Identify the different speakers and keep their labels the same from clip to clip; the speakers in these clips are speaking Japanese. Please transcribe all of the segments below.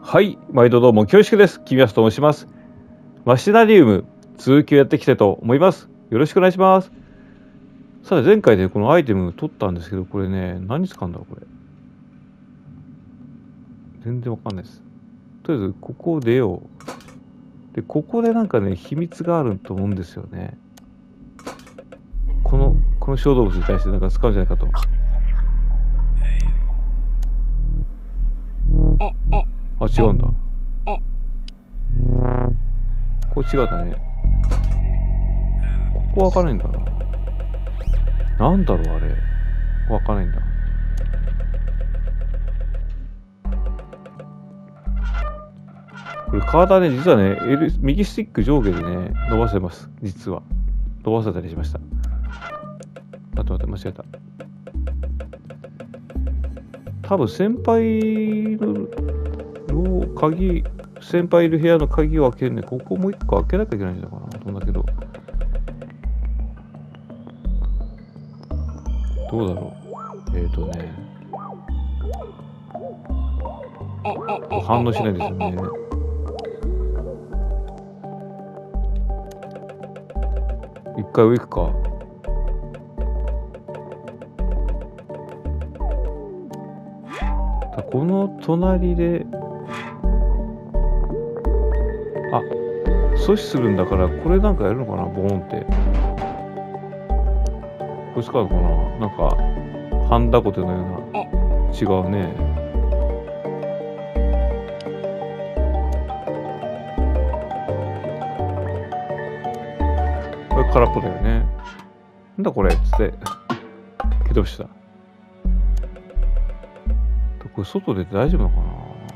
Speaker 1: はい、毎度どうも恐縮です。君安と申します。マシナリウム続きをやっていきたいと思います。よろしくお願いします。さて前回でこのアイテム取ったんですけど、これね、何使うんだろうこれ。全然わかんないです。とりあえずここを出よう。で、ここでなんかね、秘密があると思うんですよね。この小動物に対してなんか使うんじゃないかと。あ、違うんだ。これ違うんだね。ここ開かないんだな。なんだろうあれ。開かないんだ。これ体ね、実はね、右スティック上下でね、伸ばせます。実は。伸ばせたりしました。待って、間違えた。多分先輩の鍵、先輩いる部屋の鍵を開けるね。ここもう一個開けなきゃいけないんじゃないかなと思うんだけど。どうだろう。反応しないですよね。一回上行くか。この隣で、あ、阻止するんだから、これなんかやるのかな、ボーンって。これ使うのかな、なんか、ハンダコテのような。違うね。これ空っぽだよね。なんだこれっつって、蹴飛ばした。これ外出て大丈夫なのかな。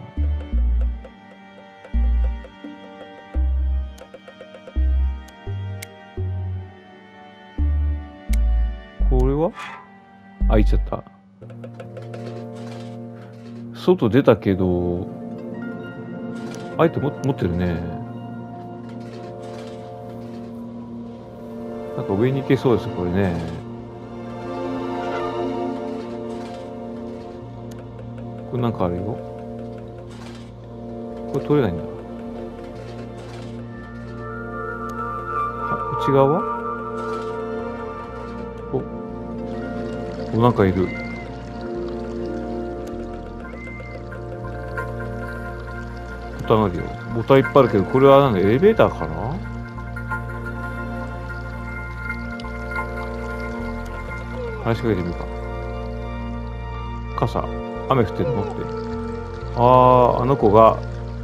Speaker 1: これは開いちゃった。外出たけど、アイテム持ってるね。なんか上に行けそうですこれね。これなんかあるよ。これ取れないんだ。内側はお、なんかいる。ボタンあるよ。ボタンいっぱいあるけど、これはなんだ、エレベーターかな。話しかけてみるか。傘。雨降ってるのって。あの子が、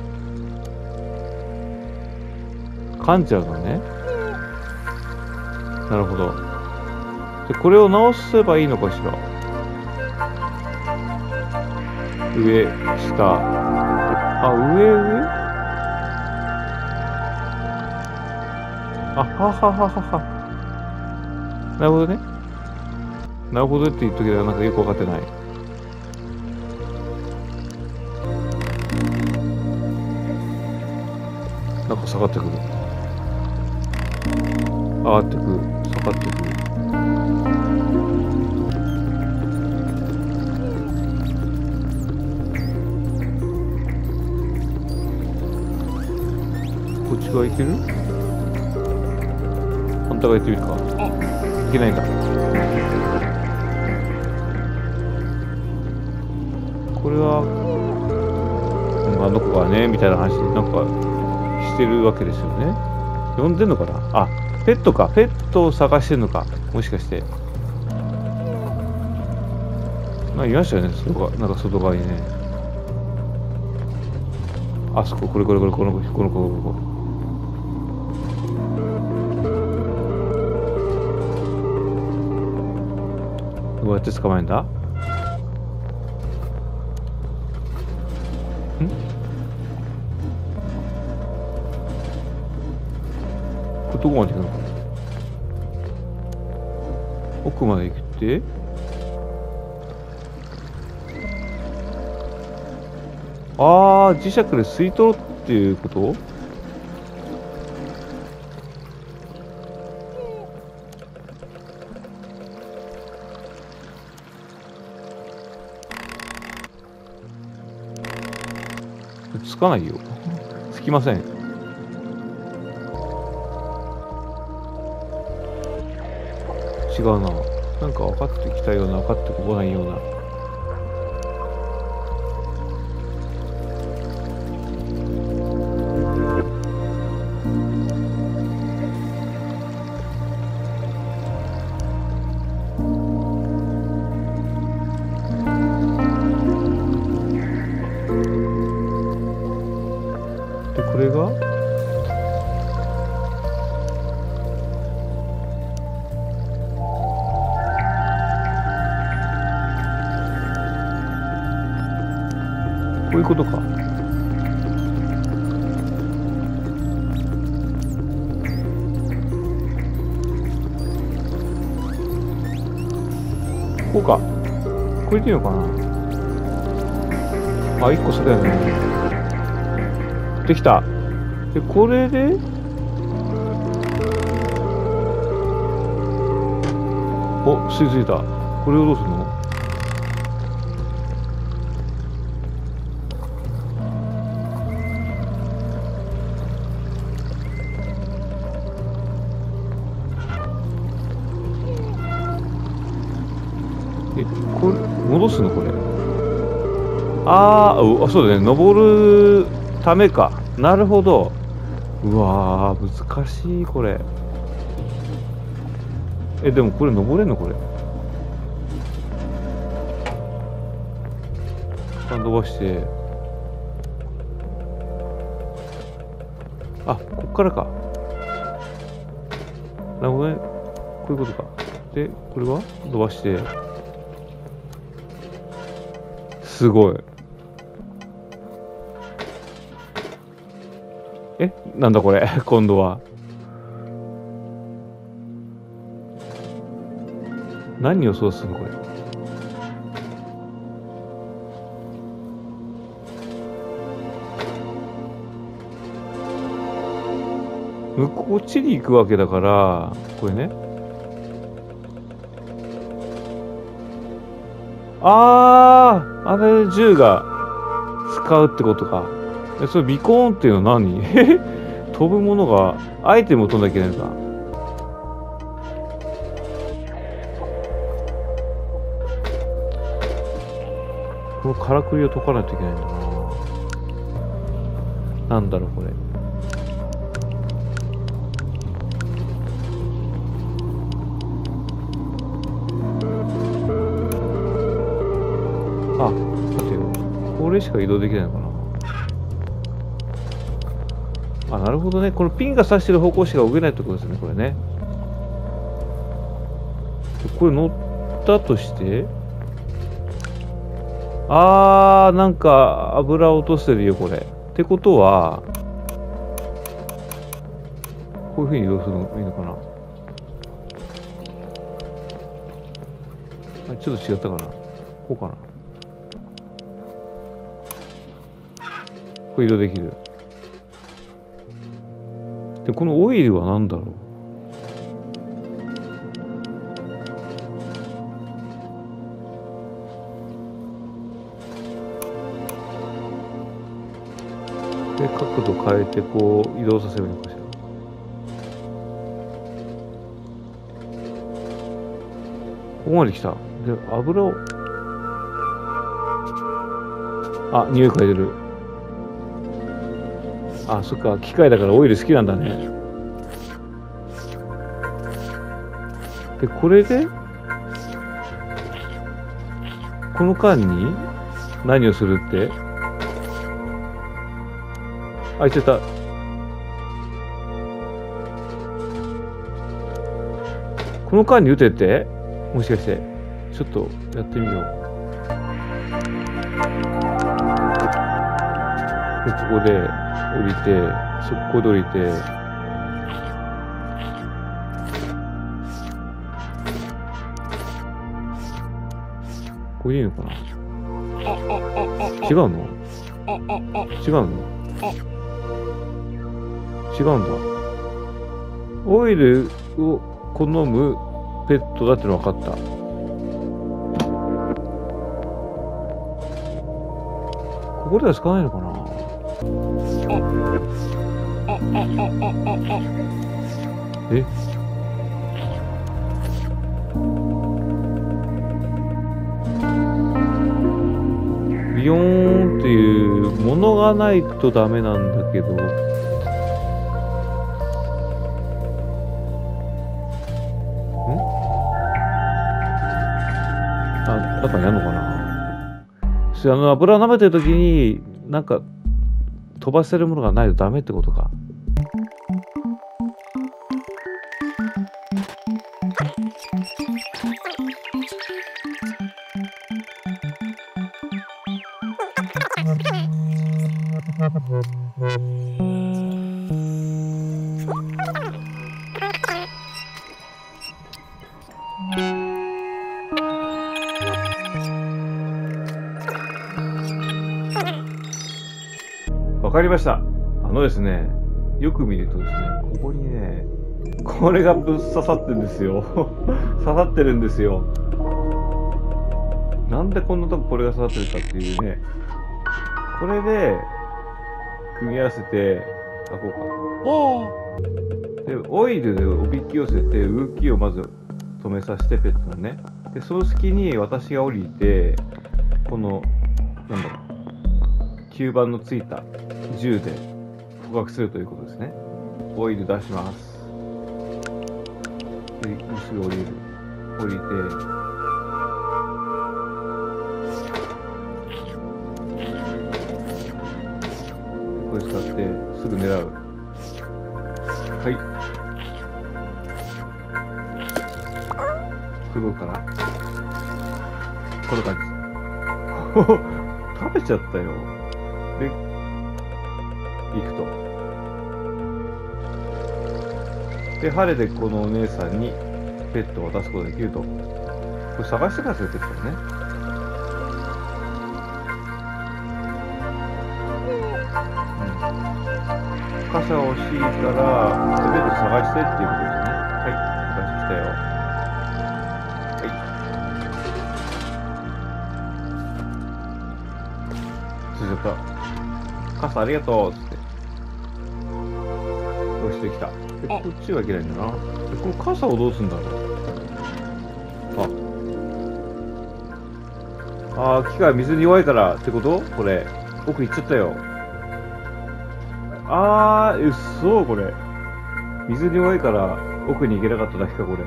Speaker 1: 噛んじゃうのね。なるほど。で、これを直せばいいのかしら。上、下。あ、上あ、ははははは。なるほどね。なるほどって言っときはなんかよくわかってない。なんか下がってくる。上がってくる。下がってくる。こっち側行ける？反対側行ってみるか。いけないんだ。これは、あの子がね、みたいな話でなんかしてるわけですよね。呼んでんのかなあ、ペットか。ペットを探してんのか。もしかして。いましたよね、なんか外側にね。あそこ、この子。どうやって捕まえんだ？これどこまで行くのか。奥まで行って、磁石で吸い取るっていうこと？ つかないよ。つきません。違うな。なんか分かってきたような、分かってこないような。で、これがこういうことか。こうか。これでいいのかな。あ、1個それやね。できた。で、これでお、吸い付いた。これをどうするの？これ、戻すのこれ。そうだね。登るためか。なるほど。うわー、難しい、これ。でもこれ登れんのこれ。伸ばして。あ、こっからか。なるほどね。こういうことか。で、これは伸ばして。すごい。なんだこれ、今度は。何を操作するのこれ。こっちに行くわけだから、これね。あれで銃が使うってことか。それビコーンっていうのは何？飛ぶものが、アイテムを飛んなきゃいけないのか。このからくりを解かないといけないんだな。なんだろうこれ。あ、待てよ。これしか移動できないのかな。なるほどね。このピンが指してる方向しか動けないってことですね、これね。これ乗ったとして、なんか油落としてるよ、これ。ってことは、こういう風に移動するのがいいのかな。ちょっと違ったかな。こうかな。これ移動できる。で、このオイルは何だろう。で、角度変えてこう移動させるのかしら。ここまで来た。で、油を。匂い嗅いでる。そっか。機械だからオイル好きなんだね。で、これで、この間に何をするって？いっちゃった。この間に撃てって？もしかして。ちょっとやってみよう。で、ここで降りて、速攻で降りて、これでいいのかな？違うの？違うの？違うんだ。オイルを好むペットだっての分かった。ここでは使わないのかな。 え、ビヨーンっていうものがないとダメなんだけど、中にあるのかな。油舐めてるときになんか飛ばせるものがないとダメってことか。わかりました。ですね、よく見るとですね、ここにね、これがぶっ刺さってるんですよ。刺さってるんですよ。なんでこんなとここれが刺さってるかっていうね。これで、組み合わせて、こうか。で、オイルでおびき寄せて、動きをまず止めさせて、ペットのね。で、その隙に私が降りて、この、なんだろう、吸盤のついた銃で捕獲するということですね。オイル出します。で、すぐ降りる。降りて、これ使ってすぐ狙う。はい。ここからこの感じ。食べちゃったよ。で、行くと。で、晴れでこのお姉さんにペットを出すことができると。これ探してから連れてったらね。傘を欲しいから、ペット探してっていうことですね。はい、探してきたよ。はい。ついちゃった。傘ありがとうっつって。押してきた。で、こっちはいけないんだな。で、この傘をどうすんだろう。機械水に弱いからってこと？これ。奥行っちゃったよ。嘘これ。水に弱いから奥に行けなかっただけか、これ。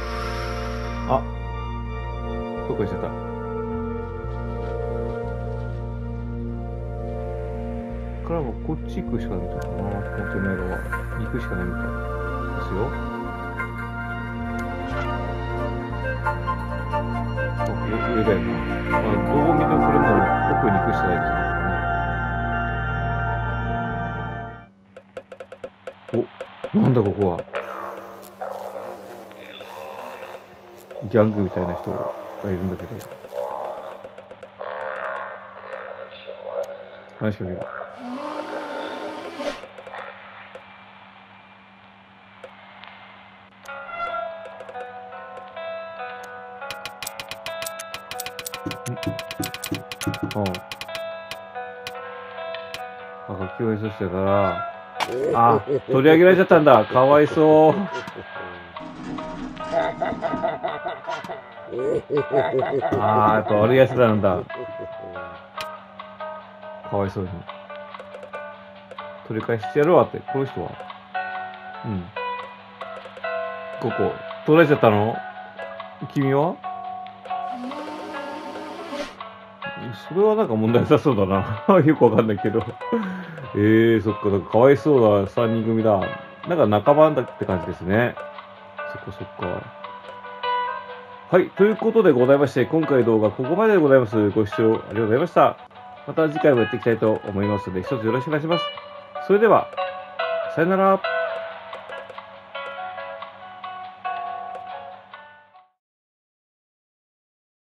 Speaker 1: どこ行っちゃった。からもこっち行くしかないみたいな。この手前側。行くしかないみたいですよ。上だよな。どう見てもこれも奥に行くしかないですよ。なんだここは。ギャングみたいな人がいるんだけど。話しかける。書き終えさせたから、取り上げられちゃったんだ。かわいそう。やっぱ悪いやつなんだ。かわいそうに。取り返してやろうわって、この人は。ここ、取られちゃったの？君は？それはなんか問題なさそうだな。よくわかんないけど。そっか、なんかかわいそうだ。3人組だ。なんか仲間だって感じですね。そっかそっか。はい。ということでございまして、今回の動画ここまででございます。ご視聴ありがとうございました。また次回もやっていきたいと思いますので、一つよろしくお願いします。それでは、さよなら。